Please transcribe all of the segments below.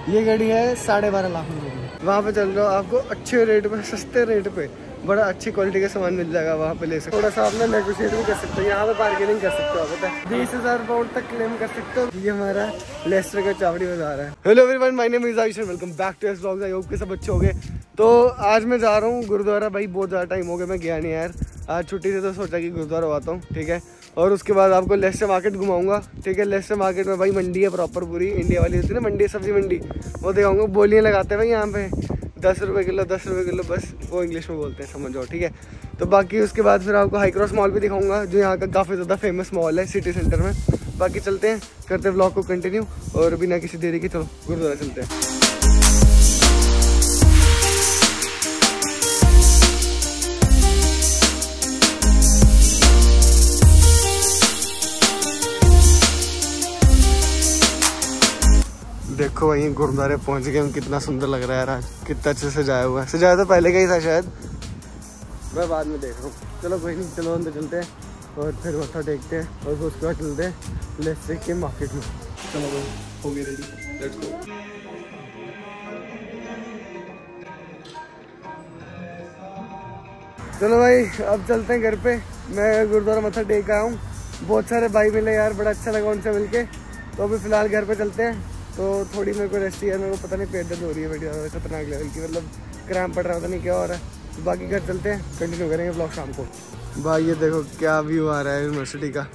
ये गाड़ी है 12.5 लाख रुपये की। वहाँ पे चल रहा हूँ, आपको अच्छे रेट पे, सस्ते रेट पे बड़ा अच्छी क्वालिटी का सामान मिल जाएगा वहाँ पे ले सकते। थोड़ा सा आप ना नेगोशिएट भी कर सकते हो, यहाँ पे बार्गेनिंग कर सकते हो। पता है 20,000 पाउंड तक क्लेम कर सकते हो। ये हमारा लेस्टर का चावड़ी बाजार है। Hello everyone, my name is Ayush and welcome back to vlogs. I hope के सब अच्छे हो गए। तो आज मैं जा रहा हूँ गुरुद्वारा। भाई बहुत ज़्यादा टाइम हो गया मैं गया नहीं यार। आज छुट्टी से तो सोचा कि गुरुद्वारा आता हूँ, ठीक है। और उसके बाद आपको लेस्टर मार्केट घुमाऊंगा, ठीक है। लेस्टर मार्केट में भाई मंडी है प्रॉपर, पूरी इंडिया वाली होती है ना मंडी, सब्जी मंडी, वो दिखाऊंगा। बोलियाँ लगाते हैं भाई यहाँ पे 10 रुपये किलो, 10 रुपये किलो, बस वो इंग्लिश में बोलते हैं, समझ जाओ, ठीक है। तो बाकी उसके बाद फिर आपको हाई क्रॉस मॉल भी दिखाऊंगा, जो यहाँ का काफ़ी ज़्यादा फेमस मॉल है सिटी सेंटर में। बाकी चलते हैं, करते हैं व्लॉग को कंटिन्यू, और बिना किसी देरी के चलो गुरुद्वारा चलते हैं। देखो वहीं गुरुद्वारे पहुंच गए हम। कितना सुंदर लग रहा है यार, आज कितना अच्छे से सजाया हुआ है। सजाया तो पहले का ही था शायद, मैं बाद में देख रहा हूँ। चलो कोई नहीं, चलो अंदर चलते हैं और फिर मत्था टेकते हैं, और उसके बाद चलते हैं लेस्टर के मार्केट में। चलो भाई हो गए रेडी, लेट्स गो। चलो भाई अब चलते हैं घर पे। मैं गुरुद्वारा मत्था टेक आया हूँ। बहुत सारे भाई मिले यार, बड़ा अच्छा लगा उनसे मिलके। तो अभी फिलहाल घर पे चलते हैं। तो थोड़ी मेरे को रेस्ट है, मेरे को पता नहीं पेट दर्द हो रही है बड़ी ज़्यादा खतरनाक लेवल की, मतलब क्रैम्प पड़ रहा है, पता नहीं क्या हो रहा है। तो बाकी घर चलते हैं, कंटिन्यू करेंगे ब्लॉग शाम को। भाई ये देखो क्या व्यू आ रहा है यूनिवर्सिटी का।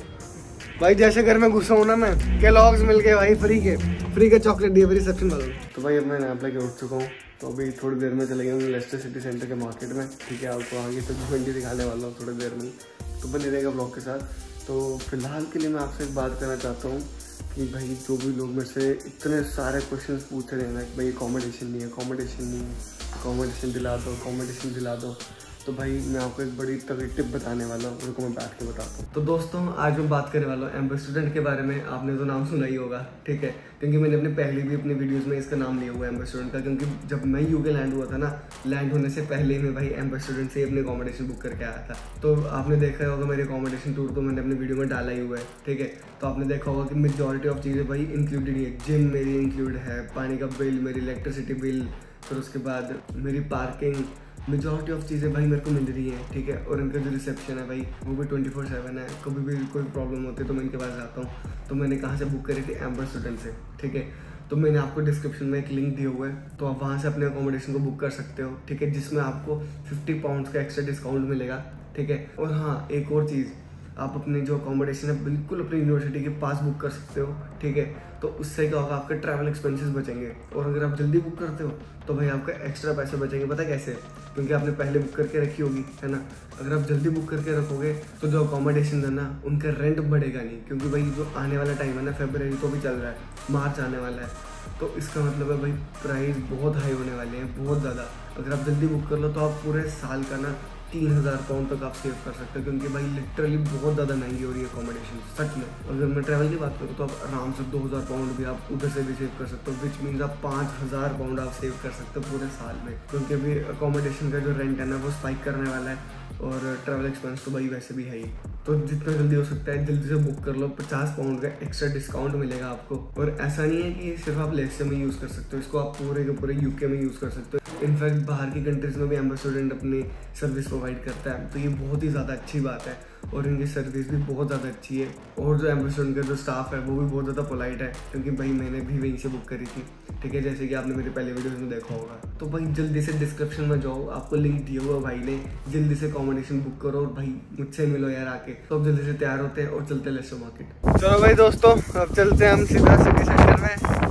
भाई जैसे घर में घुसा हूँ ना मैं, केलॉग्स मिल गए भाई, फ्री के चॉकलेट दिए रिसेप्शन वालों। तो भाई अब मैं नैप लेके उठ चुका हूँ। तो अभी थोड़ी देर में चले गए लेस्टर सिटी सेंटर के मार्केट में, ठीक है। आपको आगे सब्जी मंडी दिखाने वाला हूँ थोड़ी देर में, तो बने रहेगा ब्लॉग के साथ। तो फिलहाल के लिए मैं आपसे एक बात करना चाहता हूँ कि भाई जो भी लोग मेरे से इतने सारे क्वेश्चंस पूछ रहे हैं ना कि भाई अकोमोडेशन नहीं है, अकोमोडेशन नहीं है, अकोमोडेशन दिला दो, अकोमोडेशन दिला दो। तो भाई मैं आपको एक बड़ी तगड़ी टिप बताने वाला हूँ, उनको मैं बैठ के बताता हूँ। तो दोस्तों आज मैं बात करने वाला हूँ एम्बर स्टूडेंट के बारे में। आपने तो नाम सुना ही होगा, ठीक है, क्योंकि मैंने अपने पहले भी अपनी वीडियोस में इसका नाम लिया हुआ है एम्बर स्टूडेंट का। क्योंकि जब मैं यूके लैंड हुआ था ना, लैंड होने से पहले मैं भाई एम्बर स्टूडेंट से अपने अकोमोडेशन बुक करके आया था। तो आपने देखा होगा मेरे अकोमोडेशन टूर तो मैंने अपनी वीडियो में डाला ही हुआ है, ठीक है। तो आपने देखा होगा कि मेजॉरिटी ऑफ चीज़ें भाई इंक्लूडेड है। जिम मेरी इंक्लूड है, पानी का बिल, मेरी इलेक्ट्रिसिटी बिल, फिर उसके बाद मेरी पार्किंग, मेजॉरिटी ऑफ चीज़ें भाई मेरे को मिल रही हैं, ठीक है। और इनका जो रिसेप्शन है भाई वो भी 24/7 है। कभी भी कोई प्रॉब्लम होती है तो मैं इनके पास जाता हूँ। तो मैंने कहाँ से बुक करी थी? एम्बर स्टूडेंट से, ठीक है। तो मैंने आपको डिस्क्रिप्शन में एक लिंक दिया हुआ है, तो आप वहाँ से अपने अकोमोडेशन को बुक कर सकते हो, ठीक है, जिसमें आपको 50 पाउंड्स का एक्स्ट्रा डिस्काउंट मिलेगा, ठीक है। और हाँ एक और चीज़, आप अपने जो अकोमोडेशन है बिल्कुल अपनी यूनिवर्सिटी के पास बुक कर सकते हो, ठीक है। तो उससे क्या होगा, आपके ट्रैवल एक्सपेंसेस बचेंगे। और अगर आप जल्दी बुक करते हो तो भाई आपका एक्स्ट्रा पैसे बचेंगे। पता कैसे? क्योंकि आपने पहले बुक करके रखी होगी, है ना। अगर आप जल्दी बुक करके रखोगे तो जो अकोमोडेशन है ना, उनका रेंट बढ़ेगा नहीं। क्योंकि भाई जो आने वाला टाइम है ना, फरवरी तो भी चल रहा है, मार्च आने वाला है, तो इसका मतलब है भाई प्राइस बहुत हाई होने वाले हैं, बहुत ज़्यादा। अगर आप जल्दी बुक कर लो तो आप पूरे साल का ना 3,000 पाउंड तक आप सेव कर सकते हो। क्योंकि भाई लिटरली बहुत ज़्यादा महंगी हो रही है अकोमोडेशन, सच में। अगर मैं ट्रैवल की बात करूँ तो आप आराम से 2,000 पाउंड भी आप उधर से भी सेव कर सकते हो, विच मीन्स आप 5,000 पाउंड आप सेव कर सकते हो पूरे साल में। क्योंकि अभी अकोमोडेशन का जो रेंट है ना वो स्पाइक करने वाला है, और ट्रैवल एक्सपेंस तो भाई वैसे भी है ही। तो जितना जल्दी हो सकता है जल्दी से बुक कर लो, 50 पाउंड का एक्स्ट्रा डिस्काउंट मिलेगा आपको। और ऐसा नहीं है कि सिर्फ आप लेस्टर में यूज़ कर सकते हो, इसको आप पूरे के पूरे यूके में यूज़ कर सकते हो। इनफैक्ट बाहर की कंट्रीज में भी एम्बर स्टूडेंट अपनी सर्विस प्रोवाइड करता है, तो ये बहुत ही ज़्यादा अच्छी बात है। और इनकी सर्विस भी बहुत ज़्यादा अच्छी है। और जो एम्बर स्टूडेंट का जो स्टाफ है वो भी बहुत ज़्यादा पोलाइट है, क्योंकि भाई मैंने भी वहीं से बुक करी थी, ठीक है, जैसे कि आपने मेरे पहले वीडियोस में देखा होगा। तो भाई जल्दी से डिस्क्रिप्शन में जाओ, आपको लिंक दिया हुआ भाई ने, जल्दी से अकोमोडेशन बुक करो और भाई मुझसे मिलो यार आके। तो अब जल्दी से तैयार होते हैं और चलते हैं लेस्टर मार्केट। चलो भाई दोस्तों अब चलते हैं हम सीधा सिटी सेंटर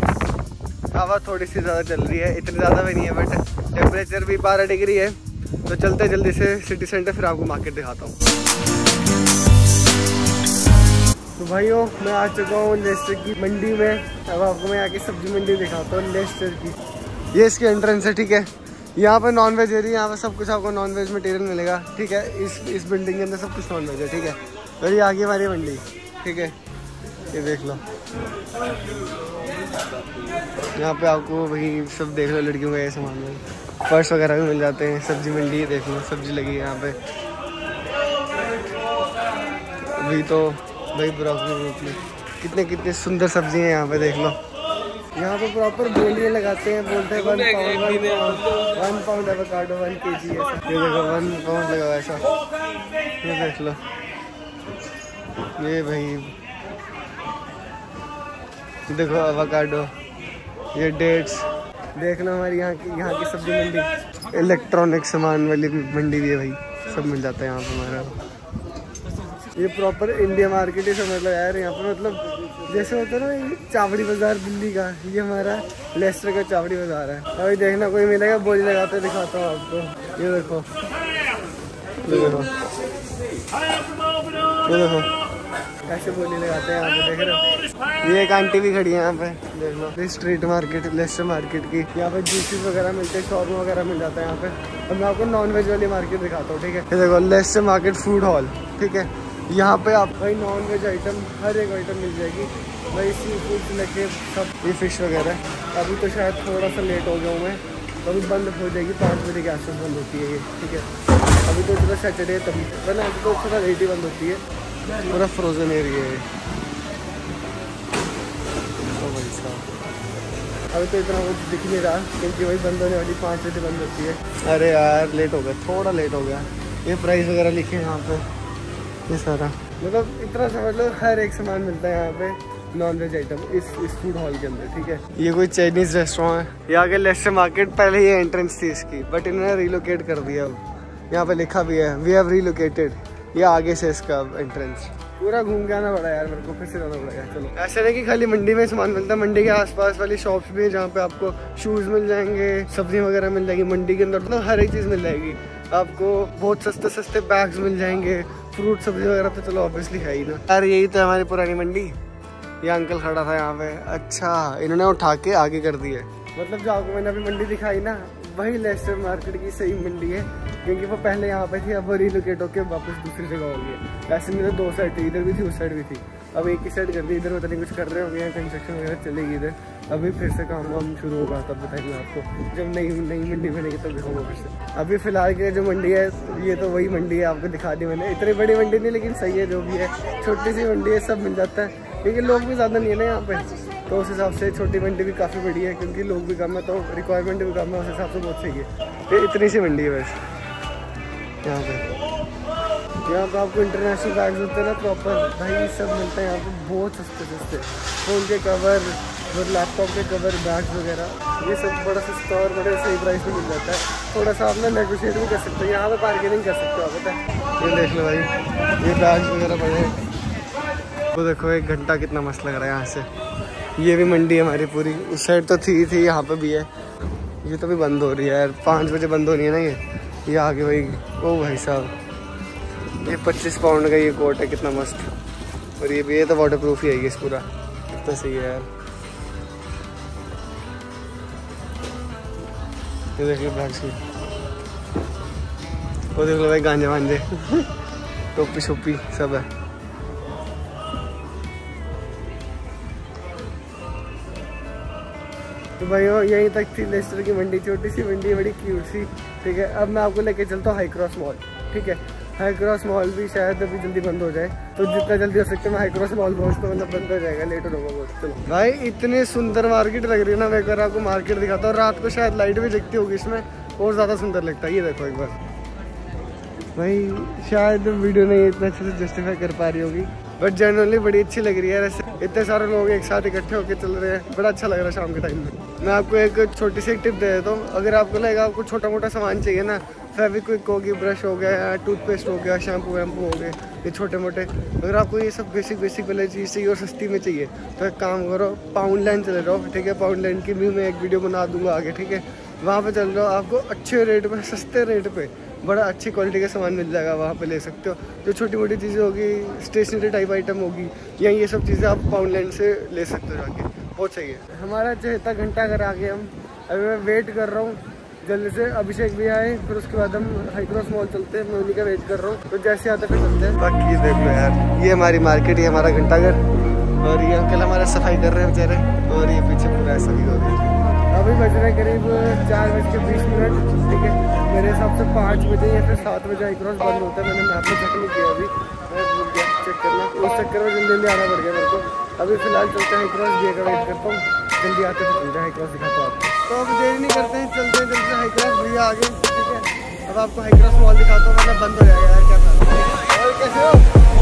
में। हवा थोड़ी सी ज़्यादा चल रही है, इतनी ज़्यादा भी नहीं है, बट टेम्परेचर भी 12 डिग्री है। तो चलते हैं जल्दी से सिटी सेंटर, फिर आपको मार्केट दिखाता हूँ। तो भाइयों मैं आ चुका हूँ लेस्टर की मंडी में। अब आपको मैं यहाँ की सब्जी मंडी दिखाता हूँ लेस्टर की। ये इसकी एंट्रेंस है, ठीक है। यहाँ पर नॉन वेज एरिया, यहाँ पर सब कुछ आपको नॉन वेज मटेरियल मिलेगा, ठीक है। इस बिल्डिंग के अंदर सब कुछ नॉन वेज है, ठीक है। और ये आगे हमारी मंडी, ठीक है, ये देख लो। यहाँ पे आपको वही सब देख लो, लड़कियों का ये सामान है, पर्स वगैरह भी मिल जाते हैं। सब्जी मंडी देख लो, सब्जी लगी है यहाँ पे। अभी तो भाई ब्रोकली कितने सुंदर सब्जी हैं यहाँ पे, देख लो। यहाँ पे प्रॉपर बोलियाँ लगाते हैं, बोलते हैं 1 पाउंड एवोकाडो 1 kg ऐसा। ये देखो 1 पाउंड लगा ऐसा, ये देख लो। ये भाई देखो एवोकाडो, ये डेट्स देख लो। हमारी यहाँ की सब्जी मंडी, इलेक्ट्रॉनिक सामान वाली मंडी भी है भाई, सब मिल जाता है यहाँ पे हमारा। ये प्रॉपर इंडिया मार्केट ही समझ लो यार। यहाँ पे मतलब जैसे होता है ना ये चावड़ी बाजार दिल्ली का, ये हमारा लेस्टर का चावड़ी बाजार है। अभी देखना कोई मिलेगा, बोली लगाते दिखाता हूँ आपको। ये देखो, ये देखो, ये देखो कैसे बोली लगाते हैं यहाँ पे, देख रहे हो। ये एक आंटी भी खड़ी है यहाँ पे, देख लो। स्ट्रीट मार्केट, लेस्टर मार्केट की, यहाँ पे जूसेस वगैरह मिलते हैं, शॉर्मा वगैरह मिल जाता है यहाँ पे। और मैं आपको नॉन वेज वाली मार्केट दिखाता हूँ, ठीक है। ये देखो लेस्टर मार्केट फूड हॉल, ठीक है। यहाँ पे आप भाई नॉन वेज आइटम हर एक आइटम मिल जाएगी भाई, सी फूड से लेके सब, ये फिश वगैरह। अभी तो शायद थोड़ा सा लेट हो गया हूँ मैं, तो अभी बंद हो जाएगी, 5 बजे के आसपास बंद होती है ये, ठीक है। अभी तो थोड़ा सैटरडे तभी, वरना अभी तो थोड़ा लेट ही बंद होती है। पूरा फ्रोजन एरिया है भाई साहब। अभी तो इतना कुछ दिख नहीं रहा क्योंकि भाई बंद होने वाली 5 बजे बंद होती है। अरे यार लेट हो गया, थोड़ा लेट हो गया। ये प्राइस वगैरह लिखे हैं यहाँ पे, ये सारा मतलब इतना समझ लो हर एक सामान मिलता है यहाँ पे नॉन वेज आइटम इस फूड हॉल के अंदर, ठीक है। ये कोई चाइनीज रेस्टोरेंट है। यहाँ के लेस्टर मार्केट पहले ये एंट्रेंस थी इसकी, बट इन्होंने रिलोकेट कर दिया। अब यहाँ पे लिखा भी है वी हैव रिलोकेटेड। ये आगे से इसका एंट्रेंस। पूरा घूम के आना पड़ा यार मेरे को, फिर से जाना पड़ेगा। चलो, ऐसा नहीं कि खाली मंडी में सामान मिलता है, मंडी के आसपास वाली शॉप्स भी है जहाँ पे आपको शूज मिल जाएंगे, सब्जी वगैरह मिल जाएगी। मंडी के अंदर मतलब हर एक चीज़ मिल जाएगी आपको, बहुत सस्ते सस्ते बैग्स मिल जाएंगे, फ्रूट सब्जी वगैरह तो चलो ऑब्वियसली है ही ना यार। यही तो हमारी पुरानी मंडी। ये अंकल खड़ा था यहाँ पे, अच्छा इन्होंने उठा के आगे कर दिया। मतलब जो आपको मैंने अभी मंडी दिखाई ना, वही लेस्टर मार्केट की सही मंडी है, क्योंकि वो पहले यहाँ पे थी, अब वो रिलोकेट होकर वापस दूसरी जगह हो गई। ऐसे में तो 2 साइड थी, इधर भी थी उस साइड भी थी, अब एक ही साइड कर दी। इधर पता नहीं कुछ कर रहे होंगे, कंस्ट्रक्शन वगैरह चलेगी इधर। अभी फिर से काम वाम शुरू होगा, तब बताएंगे आपको, जब नई मंडी बनेगी तब दिखाऊंगा फिर से। अभी फिलहाल के जो मंडी है ये तो वही मंडी है, आपको दिखा दी मैंने। इतनी बड़ी मंडी नहीं, लेकिन सही है जो भी है, छोटी सी मंडी है, सब मिल जाता है, क्योंकि लोग भी ज़्यादा नहीं है ना यहाँ पे, तो उस हिसाब से छोटी मंडी भी काफ़ी बड़ी है, क्योंकि लोग भी कम है तो रिक्वायरमेंट भी कम है, उस हिसाब से बहुत सही है। ये इतनी सी मंडी है वैसे यहाँ पे आपको इंटरनेशनल बैग्स होते हैं ना प्रॉपर, भाई सब मिलता है यहाँ पे, बहुत सस्ते सस्ते। फ़ोन के कवर और लैपटॉप के कवर, बैग्स वगैरह, ये सब बड़ा सस्ता और बड़े सही प्राइस में मिल जाता है। थोड़ा सा आप ना नेगोशिएट भी कर सकते हो, यहाँ पे बार्गेनिंग कर सकते हो आप, पता है। ये देख लो भाई, ये बैग्स वगैरह बड़े हैं। वो देखो 1 घंटा कितना मस्त लग रहा है यहाँ से। ये भी मंडी है हमारी पूरी, उस साइड तो थी यहाँ पे भी है। ये तो भी बंद हो रही है यार, 5 बजे बंद हो रही है ना ये आगे भाई। ओ भाई साहब, ये 25 पाउंड का ये कोट है, कितना मस्त। और ये भी, ये तो वाटर प्रूफ ही है ये पूरा, कितना सही है यार। ये देखिए बैग्स की, वो देख लो भाई, गांजे वांजे टोपी शोपी सब है। तो भाई यहीं तक थी लेस्टर की मंडी, छोटी सी मंडी, बड़ी क्यूट सी, ठीक है। अब मैं आपको लेके चलता हूँ हाई क्रॉस मॉल, ठीक है। हाई क्रॉस मॉल भी शायद अभी जल्दी बंद हो जाए, तो जितना जल्दी हो सकता है मैं हाई क्रॉस मॉल पहुँचता हूँ, मतलब बंद हो जाएगा, लेट हो जाऊँगा बहुत। चलो भाई, इतनी सुंदर मार्केट लग रही है ना, मैं अगर आपको मार्केट दिखाता हूँ, रात को शायद लाइट भी जगती होगी इसमें, और ज़्यादा सुंदर लगता है। ये देखो एक बार भाई, शायद वीडियो नहीं इतना अच्छे से जस्टिफाई कर पा रही होगी, बट जनरली बड़ी अच्छी लग रही है। ऐसे इतने सारे लोग एक साथ इकट्ठे होकर चल रहे हैं, बड़ा अच्छा लग रहा है शाम के टाइम में। मैं आपको एक छोटी सी टिप दे देता हूँ, अगर आपको लगेगा आपको छोटा मोटा सामान चाहिए ना, फेविक्विक होगी, ब्रश हो गया, टूथपेस्ट हो गया, शैम्पू वैम्पू हो गए, ये छोटे मोटे, अगर आपको ये सब बेसिक वाली चीज़ चाहिए और सस्ती में चाहिए, तो एक काम करो, पाउंड लैंड चले जाओ, ठीक है। पाउंड लैंड की भी मैं एक वीडियो बना दूंगा आगे, ठीक है। वहाँ पे चल जाओ, आपको अच्छे रेट पे, सस्ते रेट पे बड़ा अच्छी क्वालिटी का सामान मिल जाएगा, वहाँ पे ले सकते हो। जो छोटी मोटी चीज़ें होगी, स्टेशनरी टाइप आइटम होगी, या ये सब चीज़ें आप पाउंड लैंड से ले सकते हो जाके, बहुत सही है। हमारा 7 घंटा अगर आ गए हम, अभी मैं वेट कर रहा हूँ जल्दी से, अभिषेक भी आए, फिर उसके बाद हम हाई क्रॉस मॉल चलते हैं, मैं उन्हीं का वेट कर रहा हूँ, तो जैसे आते फिर चलते हैं। बाकी देख लो यार, ये हमारी मार्केट, ये हमारा घंटाघर, और ये अंकल हमारा सफाई कर रहे हैं बेचारे, और ये पीछे पूरा ऐसा भी हो रहा है। अभी बज रहे करीब 4:20, ठीक है। मेरे हिसाब से 5 बजे या फिर 7 बजे हाई क्रॉस बंद होता है, मैंने मैप में चेक नहीं किया अभी, मैं भूल गया चेक करना, उस चक्कर में जल्दी आना पड़ गया मेरे को। अभी फिलहाल चलते हैं हाई क्रॉस, ये का वेट करता हूँ। जल्दी आते हैं तो हाई क्रॉस दिखाता हूँ आपको। तो अब देर नहीं करते हैं, चलते हैं जल्दी हाई क्रॉस। भैया आगे, ठीक है। अब आपको हाई क्रॉस मॉल दिखाता हूँ, वरना बंद हो जाएगा यार। क्या था और कैसे हो?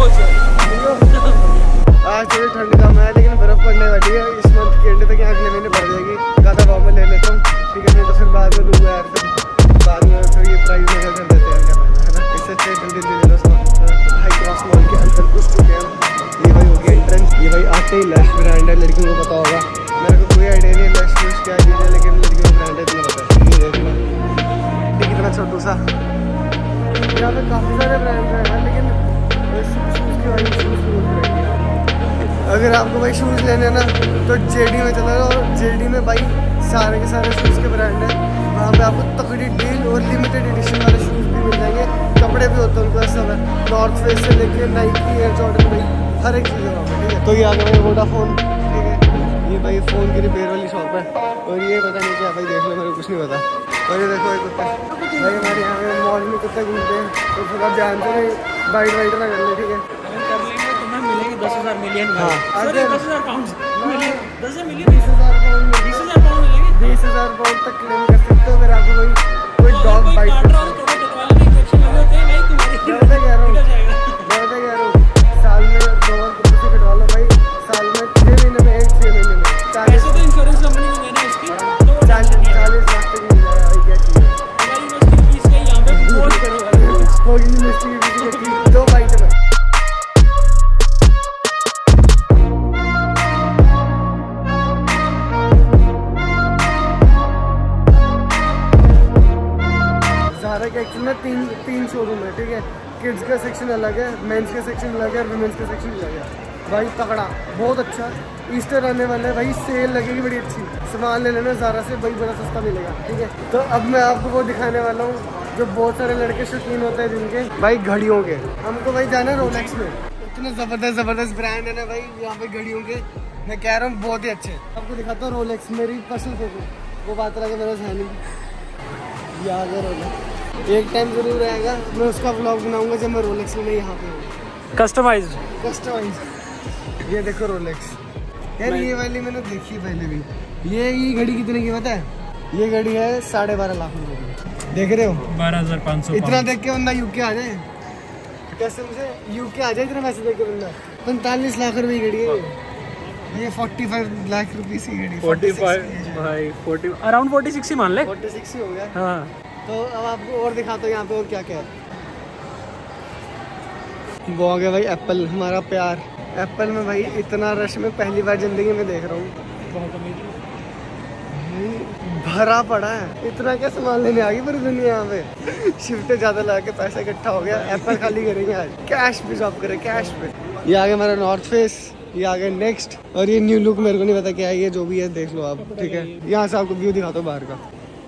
आज थोड़ी ठंड कम है लेकिन बर्फ पड़ने वाली है इस मंथ के एंड तक, अगले महीने पड़ जाएगी। ज़्यादा भाव में ले लेता हूँ, ठीक है। नहीं तो फिर बाद में लूँगा यार, फिर बाद में फिर ये प्राइस लेकर कर देते हैं, क्या फायदा है ना। इससे अच्छे जल्दी ले लो सामान। हाई क्रॉस मॉल के अंदर घुस चुके हैं। ये भाई हो गया एंट्रेंस। ये भाई आते ही लश ब्रांड है, लड़कियों को पता होगा। मेरे को कोई आइडिया नहीं है लश यूज क्या चीज़ है, लेकिन लड़कियों का ब्रांड है इतना पता है। ये देख लो कितना छोटू सा, यहाँ पे काफ़ी सारे ब्रांड हैं लेकिन शूज़ की भाई शूज़ अगर आपको भाई शूज़ लेने हैं ना तो जेडी में चला जाओ। जेडी में भाई सारे के सारे शूज़ के ब्रांड हैं। वहाँ पे आपको तगड़ी डील और लिमिटेड एडिशन वाले शूज़ भी मिल जाएंगे। कपड़े भी होते हैं उनको, ऐसा है नॉर्थ फेस से लेके नाइकी, एयर जॉर्डन, भाई हर एक चीज़ है वहाँ पे, ठीक है। तो ये आ गया भाई वोडाफोन, ठीक है। ये भाई फ़ोन की रिपेयर वाली शॉप है। और ये पता नहीं क्या भाई, देख लो मेरे को कुछ नहीं पता। और ये देखो ये कुत्ता भाई, हमारे यहाँ पे मॉल में कुत्ते घूमते हैं तो थोड़ा ध्यान से नहीं बाइट वाइट ना कर ले, ठीक है। 10,000 मिलियन। हाँ 10,000 पाउंड 10,000 मिलियन 20,000 पाउंड 20,000 पाउंड मिलेंगे। 20,000 पाउंड तक क्लेम कर सकते हो अगर आपको कोई डॉग बाइट कर मैं साल में 2 कुत्ते से कटवा लो भाई, साल में 6 महीने में 6 महीने में 40 तो इंश्योरेंस कंपनी में देना है इसकी, तो 40 लाख तक मिल जाएगा भाई। क्या चाहिए फीस का यहाँ पे बहुत करेगा होगी यूनिवर्सिटी की 2 बाइट में। एक्चुअली में तीन शोरूम है, ठीक है। किड्स का सेक्शन अलग है, मेंस का सेक्शन अलग है, वुमेन्स का सेक्शन अलग है। भाई तगड़ा बहुत अच्छा। ईस्टर आने वाला है भाई, सेल लगेगी बड़ी अच्छी। सामान ले लेना ज़ारा से भाई, बड़ा सस्ता मिलेगा, ठीक है। तो अब मैं आपको वो दिखाने वाला हूँ जो बहुत सारे लड़के शौकीन होते हैं जिनके भाई घड़ियों के। हमको भाई जाना है रोलेक्स में। इतने ज़बरदस्त ब्रांड है ना भाई यहाँ पे घड़ियों के, मैं कह रहा हूँ बहुत ही अच्छे। आपको दिखाता हूँ रोलेक्स, मेरी पर्सनल फोटो। वो बात रहा मेरा ध्यान ये आ गया रोलेक्स। एक टाइम जरूर रहेगा, मैं उसका व्लॉग बनाऊंगा जब मैं रोलेक्स में यहाँ पे हूँ। कस्टमाइज्ड ये देखो रोलेक्स यार, ये वाली मैंने देखी पहले भी। ये घड़ी कितने की पता है? ये घड़ी है 12.5 लाख रुपए की, देख रहे हो? 12,500। इतना देख के बंदा यूके आ जाए, कसम से यूके आ जाए इतना पैसे देख के बंदा। 45 लाख रुपए की घड़ी है ये 45 लाख रुपीस की घड़ी। 45 भाई 40 अराउंड 46 ही मान ले, 46 ही हो गया। हाँ तो अब आपको और दिखाता हूँ यहाँ पे और क्या क्या है। वो आ गया भाई एप्पल, हमारा प्यार। एप्पल में भाई इतना रश में पहली बार जिंदगी में देख रहा हूँ। भरा पड़ा है, इतना क्या सामान लेने आ गई पूरी दुनिया यहाँ पे। शिफ्ट ज़्यादा लगा के पैसा इकट्ठा हो गया, एप्पल खाली करेंगे आज, कैश पे जॉब करें, कैश पे। ये आ गया हमारा नॉर्थ फेस, ये आ गया नेक्स्ट। और ये न्यू लुक मेरे को नहीं पता क्या है, ये जो भी है देख लो आप, ठीक है। यहाँ से आपको व्यू दिखाता हूँ बाहर का।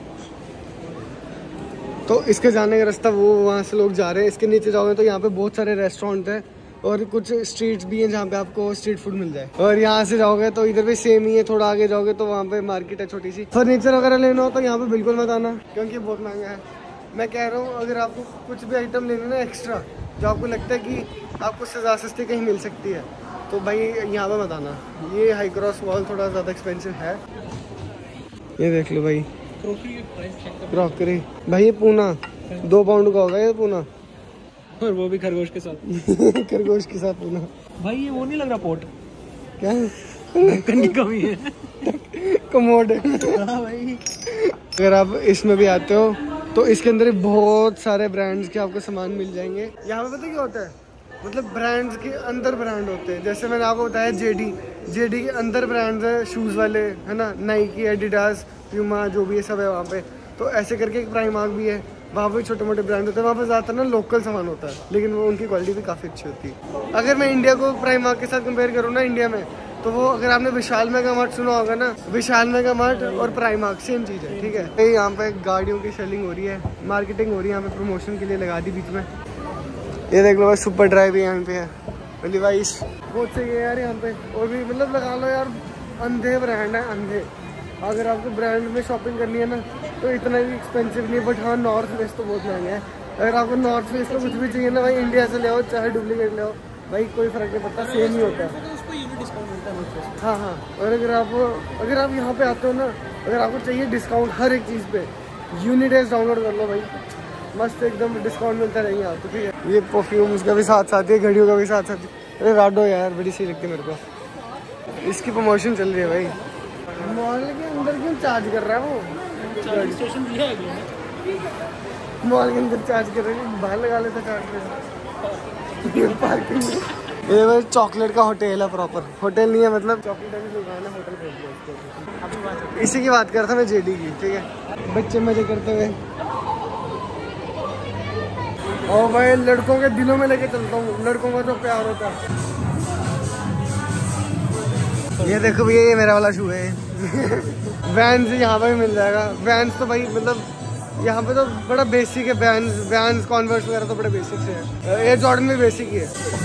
तो इसके जाने का रास्ता वो वहाँ से लोग जा रहे हैं। इसके नीचे जाओगे तो यहाँ पे बहुत सारे रेस्टोरेंट हैं और कुछ स्ट्रीट्स भी हैं जहाँ पे आपको स्ट्रीट फूड मिल जाए। और यहाँ से जाओगे तो इधर भी सेम ही है, थोड़ा आगे जाओगे तो वहाँ पे मार्केट है छोटी सी। फर्नीचर वगैरह लेना हो तो यहाँ पे बिल्कुल मत आना क्योंकि बहुत महंगा है। मैं कह रहा हूँ अगर आपको कुछ भी आइटम लेना ना एक्स्ट्रा, जो आपको लगता है कि आपको ज़्यादा सस्ती कहीं मिल सकती है, तो भाई यहाँ पे मत आना। ये हाई क्रॉस मॉल थोड़ा ज़्यादा एक्सपेंसिव है। ये देख लो भाई क्रॉकरी, भाई ये पूना 2 पाउंड का होगा ये पूना, और वो भी खरगोश के साथ। खरगोश के साथ पूना। भाई ये वो नहीं लग रहा पोर्ट क्या की कमी है, कमोड। हाँ भाई। अगर आप इसमें भी आते हो तो इसके अंदर बहुत सारे ब्रांड्स के आपको सामान मिल जाएंगे। यहाँ पे पता क्या होता है, मतलब ब्रांड्स के अंदर ब्रांड होते हैं। जैसे मैंने आपको बताया जेडी के अंदर ब्रांड्स है शूज़ वाले, है ना, नाइकी, एडिडास, प्यूमा, जो भी है सब है वहाँ पे। तो ऐसे करके एक प्राइमार्क भी है, वहाँ पे छोटे मोटे ब्रांड होते हैं। वहाँ पे ज़्यादातर ना लोकल सामान होता है, लेकिन वो उनकी क्वालिटी भी काफ़ी अच्छी होती है। अगर मैं इंडिया को प्राइमार्क के साथ कंपेयर करूँ ना इंडिया में, तो वो अगर आपने विशाल मेगा मार्ट सुना होगा ना, विशाल मेगा मार्ट और प्राइमार्क सेम चीज़ है, ठीक है। यहाँ पे गाड़ियों की सेलिंग हो रही है, मार्केटिंग हो रही है, यहाँ पे प्रमोशन के लिए लगा दी बीच में। ये देख लो भाई सुपर ड्राइव भी यहाँ पे है, डिवाइस बहुत सही है यार यहाँ पे। और भी मतलब लगा लो यार, अंधे ब्रांड है अंधे। अगर आपको ब्रांड में शॉपिंग करनी है ना तो इतना भी एक्सपेंसिव नहीं है, बट हाँ नॉर्थ फेस तो बहुत महंगा है। अगर आपको नॉर्थ फेस का कुछ भी चाहिए ना भाई, इंडिया से ले आओ चाहे डुप्लीकेट ले आओ, भाई कोई फर्क नहीं पड़ता, सेम ही होता है। हाँ हाँ, और अगर आप यहाँ पे आते हो ना, अगर आपको चाहिए डिस्काउंट हर एक चीज़ पे, यूनिडेज डाउनलोड कर लो भाई, मस्त एकदम डिस्काउंट मिलता रहेंगे आपको। ठीक है, ये परफ्यूम्स का भी साथ साथ है, घड़ियों का भी साथ साथ। अरे राडो यार बड़ी सही लगती है मेरे को, इसकी प्रमोशन चल रही है भाई। मॉल के अंदर क्यों चार्ज कर रहा है वो? चार्जिंग स्टेशन दिया है क्या? मॉल के अंदर चार्ज कर रहे हैं, बाहर लगा लेता चार्ज कर पार्किंग में। ये भाई चॉकलेट का होटल है, प्रॉपर होटल नहीं है, मतलब चॉकलेट की दुकान है, होटल खोल दिया। इसी की बात कर रहा था मैं, जेडी की। ठीक है, बच्चे मजे करते हुए, और भाई लड़कों के दिलों में लेके चलता हूँ, लड़कों का जो प्यार होता है। ये देखो भैया, ये मेरा वाला शू है। वैन्स यहाँ पे भी मिल जाएगा। वैन्स तो भाई मतलब यहाँ पे तो बड़ा बेसिक है, वैन्स कॉन्वर्स वगैरह तो बड़े बेसिक है। एयर जॉर्डन भी बेसिक ही है।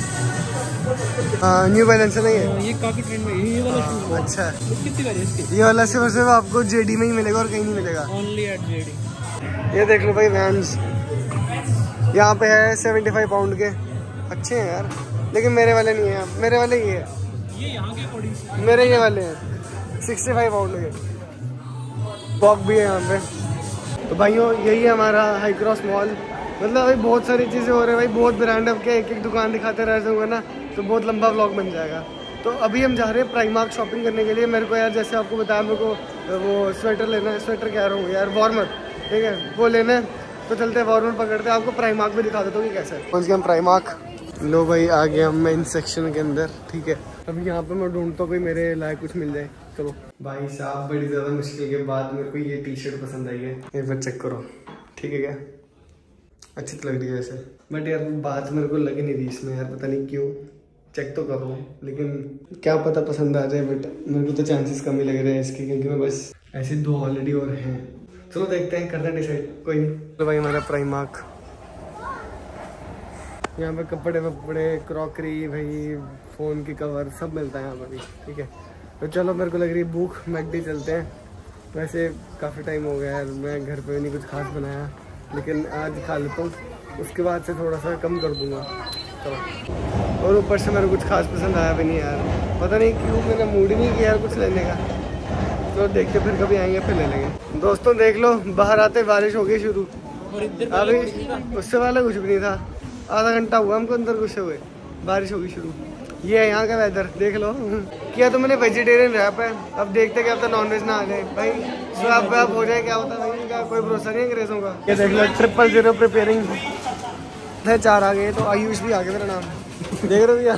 न्यू बैलेंस नहीं है, ये काफी ट्रेंड में ये वाला शू है। अच्छा, कितनी का है इसकी? ये वाला सिर्फ आपको जेडी में ही मिलेगा और कहीं नहीं मिलेगा, ओनली एट जेडी। ये देख लो भाई, वैन्स यहाँ पे है 75 पाउंड के, अच्छे हैं यार, लेकिन मेरे वाले नहीं है, मेरे वाले ये है, ये यहाँ के अकॉर्डिंग मेरे ये वाले हैं 65 पाउंड के। बॉक भी है यहाँ पे। तो भाइयों यही है हमारा हाई क्रॉस मॉल। मतलब भाई बहुत सारी चीज़ें हो रही है भाई, बहुत ब्रांड अब के, एक एक दुकान दिखाते रह जाऊँगा ना तो बहुत लंबा व्लॉग बन जाएगा। तो अभी हम जा रहे हैं प्राइमार्क शॉपिंग करने के लिए। मेरे को यार जैसे आपको बताया, मेरे को वो स्वेटर लेना है, स्वेटर कह रहा हूँ यार, वार्मर, ठीक है, वो लेना है। तो चलते हैं वार्मर पकड़ते हैं, आपको प्राइमार्क भी दिखा देता हूँ कि कैसा है। पहुँच गया हम प्राइमार्क। लो भाई आ गया हम मेन सेक्शन के अंदर। ठीक है, अभी यहाँ पे मैं ढूंढता हूँ कोई मेरे लायक कुछ मिल जाए। चलो भाई साहब, बड़ी ज़्यादा मुश्किल के बाद मेरे को ये टी शर्ट पसंद आई है, एक बार चेक करो। ठीक है, क्या अच्छी तो लग रही है वैसे, बट यार बात मेरे को लग नहीं रही इसमें यार, पता नहीं क्यों। चेक तो करो, लेकिन क्या पता पसंद आ जाए, बट मेरे को तो चांसेस कम ही लग रहे हैं इसके, क्योंकि मैं बस ऐसे दो ऑलरेडी और हैं। चलो देखते हैं, करते हैं डिसाइड, कोई नहीं। तो भाई हमारा प्राइमार्क, यहाँ पे कपड़े वपड़े, क्रॉकरी, भाई फ़ोन की कवर सब मिलता है यहाँ पर भी। ठीक है, तो चलो मेरे को लग रही है भूख, मैकडी चलते हैं। वैसे काफ़ी टाइम हो गया यार, मैं घर पे नहीं कुछ खास बनाया, लेकिन आज खा लेता हूँ, उसके बाद से थोड़ा सा कम कर दूँगा। चलो, और ऊपर से मेरे कुछ खास पसंद आया भी नहीं यार, पता नहीं क्यों, मैंने मूड ही नहीं किया यार कुछ लेने का। तो देखते फिर कभी आएंगे फिर ले लेंगे। दोस्तों देख लो, बाहर आते बारिश हो गई शुरू, अभी उससे वाला कुछ भी नहीं था, आधा घंटा हुआ हमको अंदर घुसे हुए, बारिश होगी शुरू। ये है यहाँ का वेदर, देख लो। किया तो मैंने वेजिटेरियन रैप है, अब देखते क्या पता नॉनवेज ना आ जाए भाई, स्वैप वैप हो जाए, क्या होता है भाई, इनका कोई भरोसा नहीं है अंग्रेजों का। ये देख लो 000 प्रिपेयरिंग है, 4 आ गए, तो आयुष भी आ गया मेरा नाम, देख रहे हो भैया।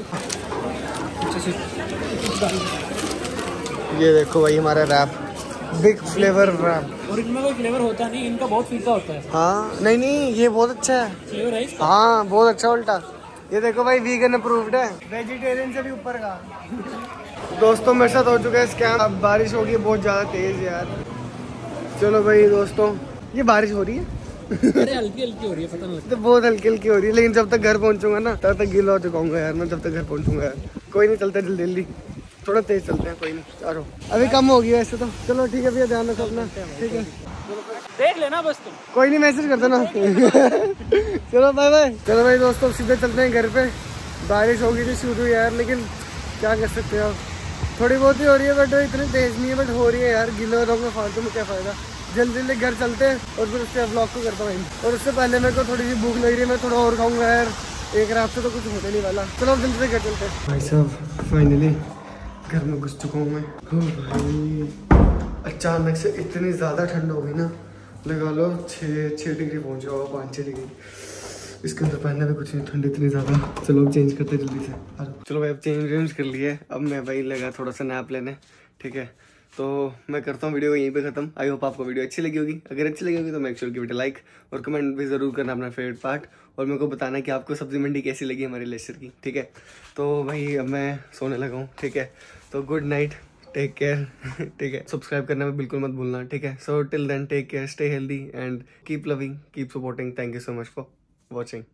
ये देखो भाई हमारा रैप, बिग फ्लेवर रैप, और इनमें कोई फ्लेवर होता नहीं, इनका बहुत फीका होता है। हाँ नहीं ये बहुत अच्छा है फ्लेवर है इसका। हाँ बहुत अच्छा उल्टा। ये देखो भाई वीगन अप्रूव्ड है, वेजिटेरियन से भी ऊपर का। दोस्तों मेरे साथ हो चुका है स्कैम, अब बारिश होगी बहुत ज़्यादा तेज यार। चलो भाई दोस्तों, ये बारिश हो रही है अरे हल्की हल्की हो रही है, पता नहीं तो बहुत हल्की हल्की हो रही है, लेकिन जब तक घर पहुंचूंगा ना तब तक गीला हो चुकाऊंगा यार मैं, जब तक घर पहुंचूंगा यार। कोई नहीं, चलते जल्दी जल्दी, थोड़ा तेज चलते हैं, कोई नहीं, चलो अभी कम होगी वैसे तो। चलो ठीक है भैया, ध्यान रखो अपना, ठीक है, देख लेना बस तुम, कोई नहीं मैसेज कर देना। चलो बाय बाय। चलो भाई दोस्तों, सीधे चलते हैं घर पे। बारिश होगी थी शुरू यार, लेकिन क्या कर सकते हो, थोड़ी बहुत ही हो रही है, बट इतनी तेज नहीं है, बट हो रही है यार। गीले वालों में फालतू में क्या फायदा, जल्दी जल्दी घर चलते हैं और फिर उसके ब्लॉग को करता हूँ। और उससे पहले मेरे को थोड़ी सी भूख लग रही है, मैं थोड़ा और खाऊंगा यार, एक रात से तो कुछ होने नहीं वाला। चलो जल्दी से घर चलते हैं। भाई साहब फाइनली घर में घुस चुका हूँ मैं। भाई अचानक से इतनी ज़्यादा ठंड हो गई ना, लगा लो 6 डिग्री पहुँच गया होगा, 5-6 डिग्री। इसके अंदर पहनना भी कुछ नहीं, ठंड इतनी ज़्यादा। चलो अब चेंज करते जल्दी से। चलो भाई अब चेंज कर लिए, अब मैं भाई लगा थोड़ा सा नैप लेने। ठीक है, तो मैं करता हूँ वीडियो को यहीं पे खत्म। आई होप आपको वीडियो अच्छी लगी होगी, अगर अच्छी लगी होगी तो make sure give it a like, और कमेंट भी ज़रूर करना अपना फेवरेट पार्ट, और मेरे को बताना कि आपको सब्जी मंडी कैसी लगी हमारी लेक्चर की। ठीक है, तो भाई अब मैं सोने लगा हूँ। ठीक है, तो गुड नाइट, टेक केयर। ठीक है, सब्सक्राइब करना में बिल्कुल मत भूलना। ठीक है, so till then take care, stay healthy and keep loving, keep supporting. Thank you so much for watching.